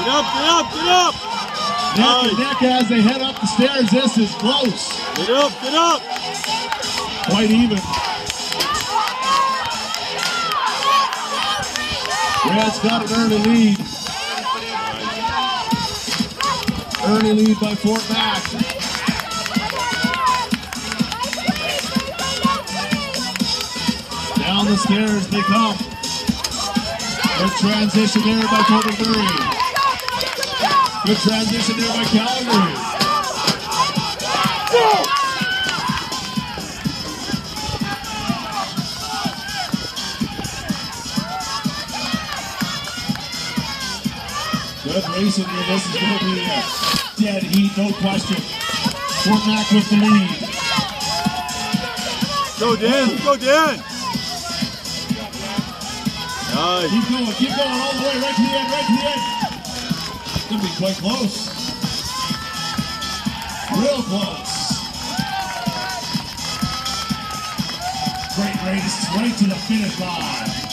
Get up, get up, get up! Neck to neck as they head up the stairs. This is close. Get up, get up! Quite even. Red's got an early lead. Early lead by Fort Mac. Down the stairs they come. Good transition there by Fort McMurray. Good transition there by Calgary. Good racing here. This is going to be a dead heat, no question. Fort Mac with the lead. Go Dan, go Dan! Nice. Keep going all the way, right to the end, right to the end. It's going to be quite close. Real close. Great race, right to the finish line.